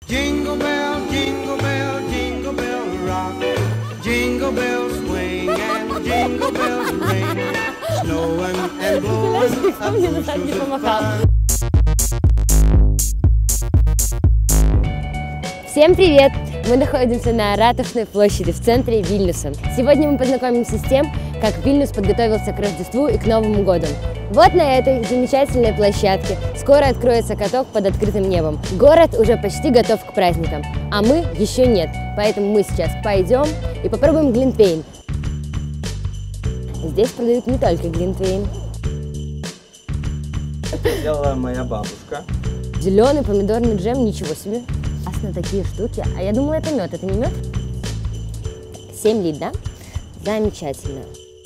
Jingle bell, jingle bell, jingle bell rock. Jingle bells swing and jingle bells ring. Snowing and blowing up the fun. Всем привет! Мы находимся на Ратушной площади в центре Вильнюса. Сегодня мы познакомимся с тем, как Вильнюс подготовился к Рождеству и к Новому году. Вот на этой замечательной площадке скоро откроется каток под открытым небом. Город уже почти готов к праздникам, а мы еще нет. Поэтому мы сейчас пойдем и попробуем глинтвейн. Здесь продают не только глинтвейн. Это делала моя бабушка. Зеленый помидорный джем, ничего себе. На такие штуки. А я думала, это мед. Это не мед? 7 лит, да? Замечательно.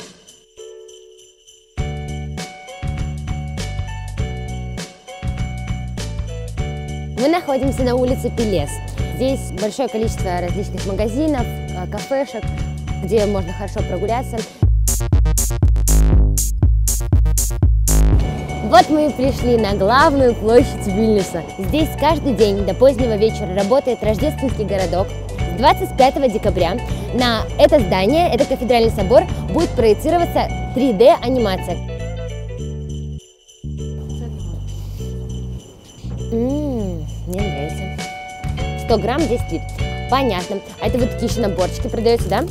Мы находимся на улице Пелес. Здесь большое количество различных магазинов, кафешек, где можно хорошо прогуляться. Вот мы и пришли на главную площадь Вильнюса. Здесь каждый день до позднего вечера работает рождественский городок. С 25 декабря на это здание, это кафедральный собор, будет проецироваться 3D-анимация. Мне нравится. 100 грамм 10 лит. Понятно. А это вот такие еще наборчики продаются, да?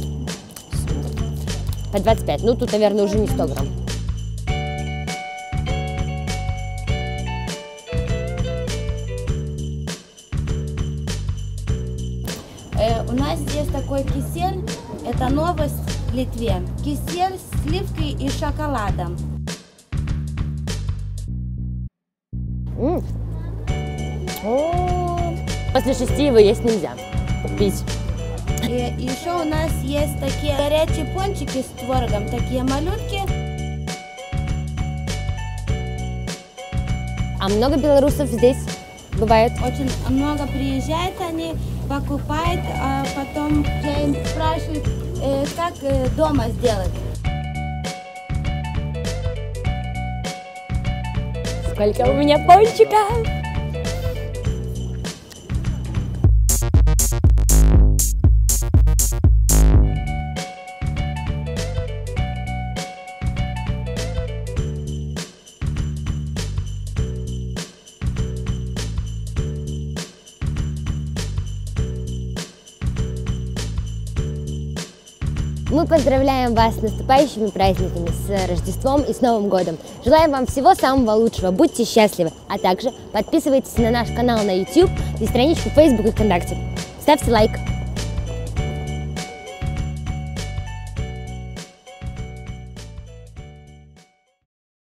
По 25. Ну, тут, наверное, уже не 100 грамм. У нас здесь такой кисель, это новость в Литве. Кисель с сливкой и шоколадом. После 6 его есть нельзя. Пить. И еще у нас есть такие горячие пончики с творогом, такие малютки. А много белорусов здесь бывает? Очень много приезжает они, покупают, а потом я им спрашиваю, как дома сделать. Сколько у меня пончиков! Мы поздравляем вас с наступающими праздниками, с Рождеством и с Новым годом. Желаем вам всего самого лучшего, будьте счастливы, а также подписывайтесь на наш канал на YouTube и страничку в Facebook и ВКонтакте. Ставьте лайк.